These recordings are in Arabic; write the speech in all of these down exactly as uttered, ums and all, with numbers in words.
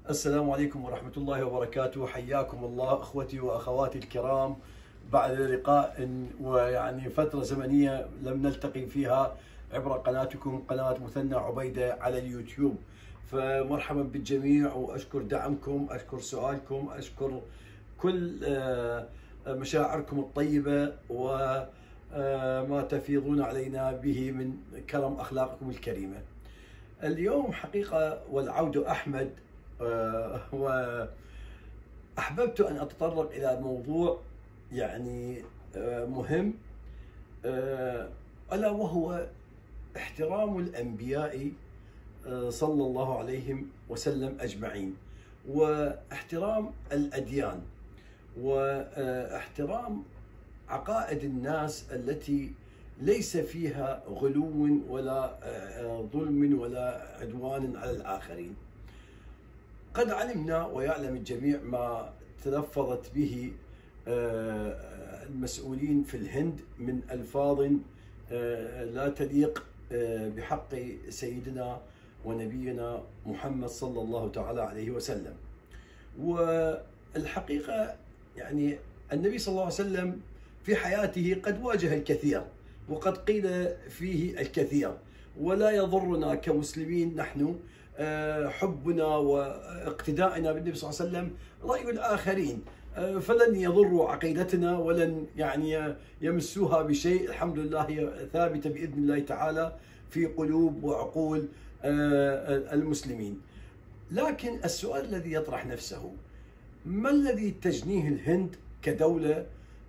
السلام عليكم ورحمة الله وبركاته. حياكم الله أخوتي وأخواتي الكرام بعد لقاء ويعني فترة زمنية لم نلتقي فيها عبر قناتكم قناة مثنى عبيدة على اليوتيوب. فمرحبا بالجميع وأشكر دعمكم، أشكر سؤالكم، أشكر كل مشاعركم الطيبة وما تفيضون علينا به من كرم أخلاقكم الكريمة. اليوم حقيقة والعود أحمد، وأحببت أن أتطرق إلى موضوع يعني مهم، ألا وهو احترام الأنبياء صلى الله عليهم وسلم أجمعين، واحترام الأديان، واحترام عقائد الناس التي ليس فيها غلو ولا ظلم ولا عدوان على الآخرين. قد علمنا ويعلم الجميع ما تلفظت به المسؤولين في الهند من ألفاظ لا تليق بحق سيدنا ونبينا محمد صلى الله تعالى عليه وسلم. والحقيقة يعني النبي صلى الله عليه وسلم في حياته قد واجه الكثير وقد قيل فيه الكثير، ولا يضرنا كمسلمين نحن حبنا واقتدائنا بالنبي صلى الله عليه وسلم رأي الآخرين، فلن يضروا عقيدتنا ولن يعني يمسوها بشيء. الحمد لله هي ثابتة بإذن الله تعالى في قلوب وعقول المسلمين. لكن السؤال الذي يطرح نفسه، ما الذي تجنيه الهند كدولة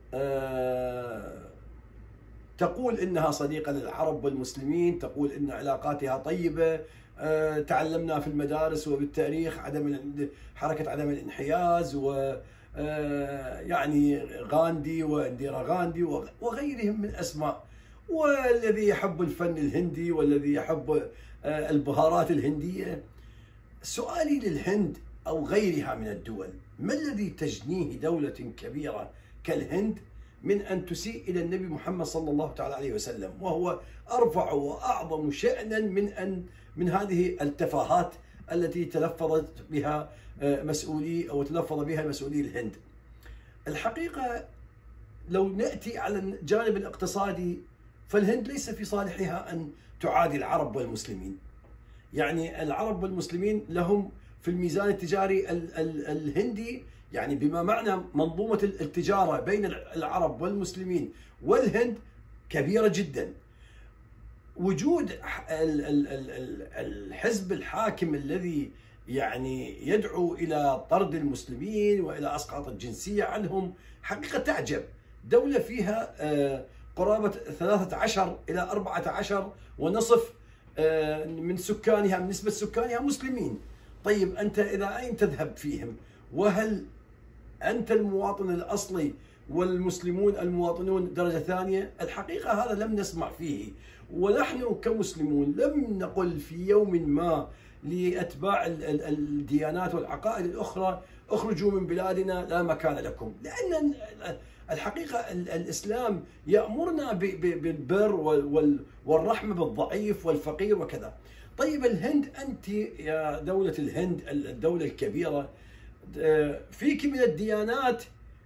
تقول إنها صديقة للعرب والمسلمين، تقول إن علاقاتها طيبة، أه تعلمنا في المدارس وبالتاريخ عدم حركة عدم الانحياز، و أه يعني غاندي وانديرا غاندي وغيرهم من أسماء، والذي يحب الفن الهندي والذي يحب أه البهارات الهندية. سؤالي للهند أو غيرها من الدول، ما الذي تجنيه دولة كبيرة كالهند من أن تسيء إلى النبي محمد صلى الله تعالى عليه وسلم، وهو أرفع وأعظم شأنا من أن من هذه التفاهات التي تلفظت بها مسؤولي أو تلفظ بها مسؤولي الهند. الحقيقة لو نأتي على الجانب الاقتصادي، فالهند ليس في صالحها أن تعادي العرب والمسلمين. يعني العرب والمسلمين لهم في الميزان التجاري ال ال الهندي، يعني بما معنى منظومة التجارة بين العرب والمسلمين والهند كبيرة جدا. وجود الحزب الحاكم الذي يعني يدعو إلى طرد المسلمين وإلى أسقاط الجنسية عنهم حقيقة تعجب. دولة فيها قرابة ثلاثة عشر إلى أربعة عشر ونصف من سكانها، من نسبة سكانها مسلمين. طيب أنت إلى أين تذهب فيهم؟ وهل أنت المواطن الأصلي والمسلمون المواطنون درجة ثانية؟ الحقيقة هذا لم نسمع فيه، ونحن كمسلمون لم نقل في يوم ما لأتباع الديانات والعقائد الأخرى اخرجوا من بلادنا لا مكان لكم، لأن الحقيقة الإسلام يأمرنا بالبر والرحمة بالضعيف والفقير وكذا. طيب الهند، أنت يا دولة الهند الدولة الكبيرة فيك من الديانات،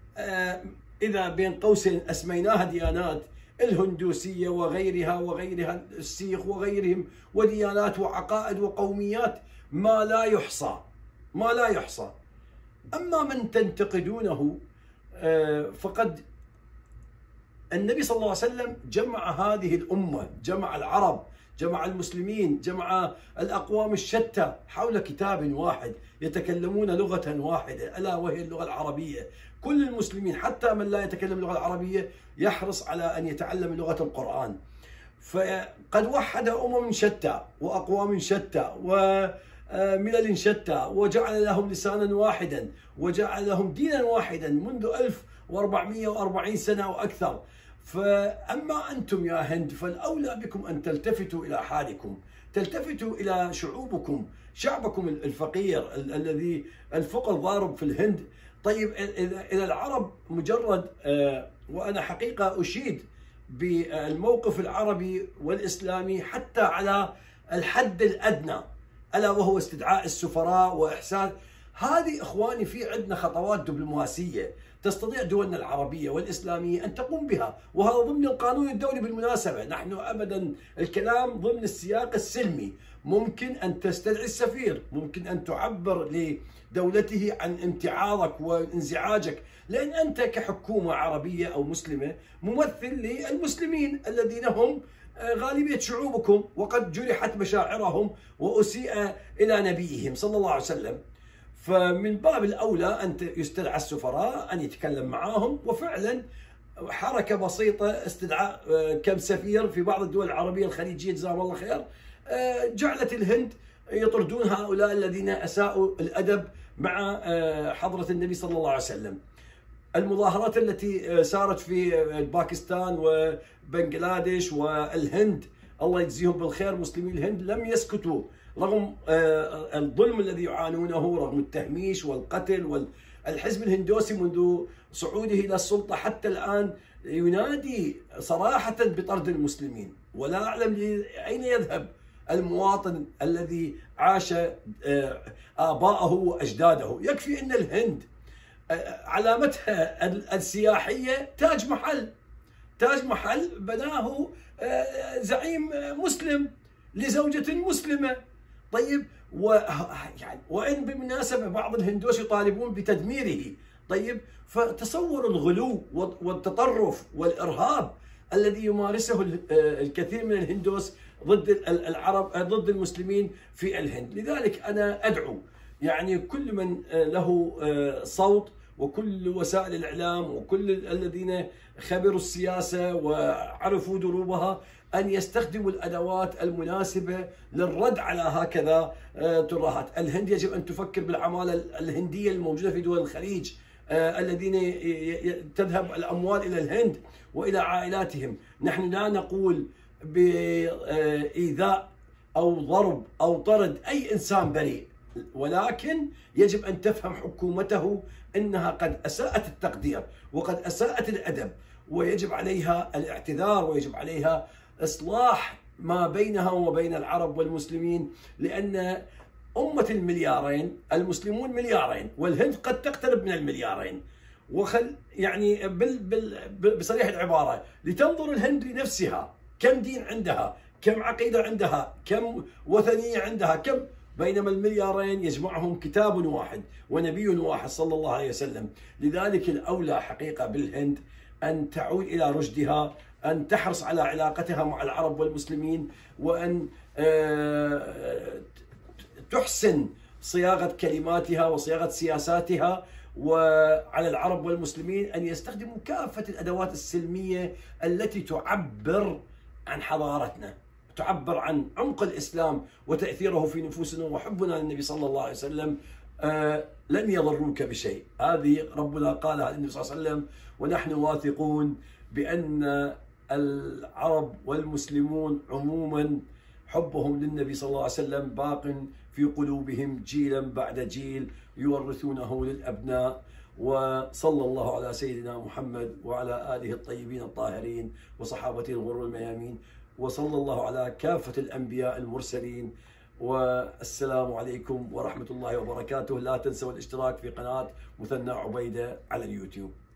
إذا بين قوسين أسميناها ديانات، الهندوسية وغيرها وغيرها، السيخ وغيرهم، وديانات وعقائد وقوميات ما لا يحصى ما لا يحصى. أما من تنتقدونه فقد النبي صلى الله عليه وسلم جمع هذه الأمة، جمع العرب، جمع المسلمين، جمع الأقوام الشتى حول كتاب واحد يتكلمون لغة واحدة ألا وهي اللغة العربية. كل المسلمين حتى من لا يتكلم اللغة العربية يحرص على أن يتعلم لغة القرآن. فقد وحد أمم شتى وأقوام شتى وملل شتى، وجعل لهم لسانا واحدا وجعل لهم دينا واحدا منذ ألف وأربعمئة وأربعين سنة وأكثر. فأما أنتم يا هند فالأولى بكم أن تلتفتوا إلى حالكم، تلتفتوا إلى شعوبكم، شعبكم الفقير الذي الفقر ضارب في الهند. طيب إلى العرب مجرد، وأنا حقيقة أشيد بالموقف العربي والإسلامي حتى على الحد الأدنى، ألا وهو استدعاء السفراء وإحسان هذه اخواني في عندنا خطوات دبلوماسيه تستطيع دولنا العربيه والاسلاميه ان تقوم بها، وهذا ضمن القانون الدولي بالمناسبه. نحن ابدا الكلام ضمن السياق السلمي. ممكن ان تستدعي السفير، ممكن ان تعبر لدولته عن امتعاضك وانزعاجك، لان انت كحكومه عربيه او مسلمه ممثل للمسلمين الذين هم غالبيه شعوبكم، وقد جرحت مشاعرهم واسيء الى نبيهم صلى الله عليه وسلم. فمن باب الاولى ان يستدعى السفراء ان يتكلم معاهم، وفعلا حركه بسيطه استدعاء كم سفير في بعض الدول العربيه الخليجيه جزاهم الله خير جعلت الهند يطردون هؤلاء الذين اساءوا الادب مع حضره النبي صلى الله عليه وسلم. المظاهرات التي سارت في باكستان وبنغلاديش والهند الله يجزيهم بالخير مسلمي الهند لم يسكتوا رغم الظلم الذي يعانونه، رغم التهميش والقتل. والحزب الهندوسي منذ صعوده الى السلطه حتى الان ينادي صراحه بطرد المسلمين، ولا اعلم اين يذهب المواطن الذي عاش آباءه وأجداده. يكفي أن الهند علامتها السياحية تاج محل، تاج محل بناه زعيم مسلم لزوجة مسلمة. طيب و يعني وإن بالمناسبة بعض الهندوس يطالبون بتدميره. طيب فتصوروا الغلو والتطرف والإرهاب الذي يمارسه الكثير من الهندوس ضد العرب ضد المسلمين في الهند. لذلك أنا أدعو يعني كل من له صوت وكل وسائل الإعلام وكل الذين خبروا السياسة وعرفوا دروبها أن يستخدموا الأدوات المناسبة للرد على هكذا ترهات. الهند يجب أن تفكر بالعمالة الهندية الموجودة في دول الخليج الذين تذهب الأموال إلى الهند وإلى عائلاتهم. نحن لا نقول بإيذاء أو ضرب أو طرد أي إنسان بريء، ولكن يجب أن تفهم حكومته أنها قد أساءت التقدير وقد أساءت الأدب، ويجب عليها الاعتذار ويجب عليها إصلاح ما بينها وبين العرب والمسلمين، لأن أمة المليارين المسلمون مليارين والهند قد تقترب من المليارين. وخل يعني بال بال بصريح العبارة لتنظر الهند لنفسها كم دين عندها، كم عقيدة عندها، كم وثنية عندها، كم، بينما المليارين يجمعهم كتاب واحد ونبي واحد صلى الله عليه وسلم. لذلك الأولى حقيقة بالهند أن تعود إلى رشدها، أن تحرص على علاقتها مع العرب والمسلمين، وأن تحسن صياغة كلماتها وصياغة سياساتها، وعلى العرب والمسلمين أن يستخدموا كافة الأدوات السلمية التي تعبر عن حضارتنا، تعبر عن عمق الإسلام وتأثيره في نفوسنا وحبنا للنبي صلى الله عليه وسلم. آه لن يضروك بشيء، هذه ربنا قالها للنبي صلى الله عليه وسلم، ونحن واثقون بأن العرب والمسلمون عموما حبهم للنبي صلى الله عليه وسلم باق في قلوبهم جيلا بعد جيل يورثونه للأبناء. وصلى الله على سيدنا محمد وعلى آله الطيبين الطاهرين وصحابته الغر الميامين، وصلى الله على كافة الأنبياء المرسلين. والسلام عليكم ورحمة الله وبركاته. لا تنسوا الاشتراك في قناة مثنى عبيدة على اليوتيوب.